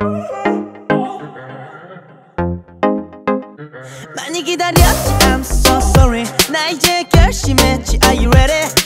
많이 기다렸지 I'm so sorry 나 이제 결심했지 Are you ready?